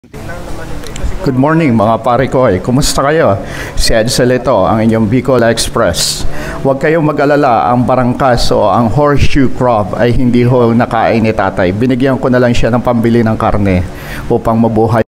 Good morning mga pare ko. Kumusta kayo? Si Edsel ito, ang inyong Bicol Express. Huwag kayong mag-alala, ang barangkas o ang horseshoe crab ay hindi ho nakain ni tatay. Binigyan ko na lang siya ng pambili ng karne upang mabuhay.